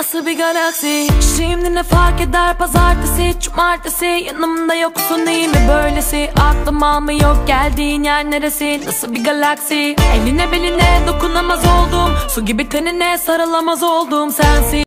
nasıl bir galaksi? Şimdi ne fark eder pazartesi, cumartesi, yanımda yoksun iyi mi böylesi? Aklım almıyor geldiğin yer neresi? Nasıl bir galaksi? Eline beline dokunamaz oldum, su gibi tenine sarılamaz oldum sensiz.